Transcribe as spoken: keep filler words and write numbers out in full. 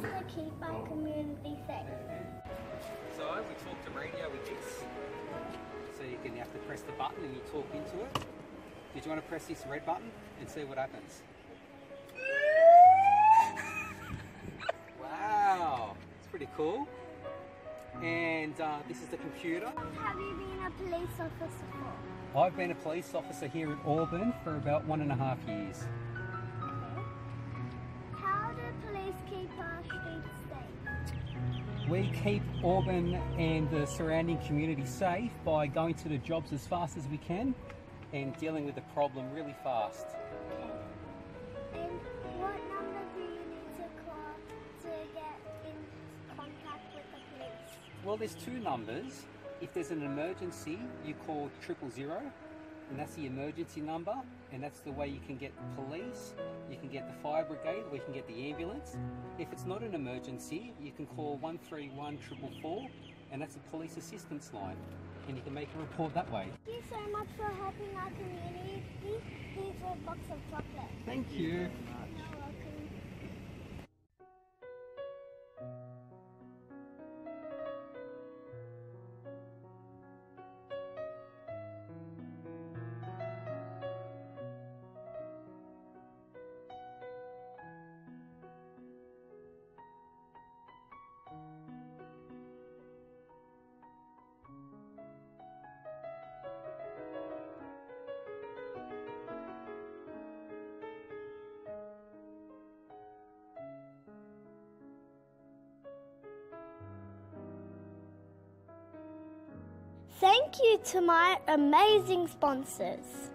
to keep our community safe. So we talk to radio with this. So you can have to press the button and you talk into it. Did you want to press this red button and see what happens? Wow, it's pretty cool. And uh, this is the computer. Have you been a police officer for? I've been a police officer here at Auburn for about one and a half years. Okay. How do police keep our streets safe? We keep Auburn and the surrounding community safe by going to the jobs as fast as we can and dealing with the problem really fast. Okay. And what number do you need to call to get in contact with the police? Well, there's two numbers. If there's an emergency, you call triple zero, and that's the emergency number, and that's the way you can get the police, you can get the fire brigade, or you can get the ambulance. If it's not an emergency, you can call one three one four four four, and that's a police assistance line, and you can make a report that way. Thank you so much for helping our community. Here's a box of chocolate. Thank you. You're welcome. Thank you to my amazing sponsors.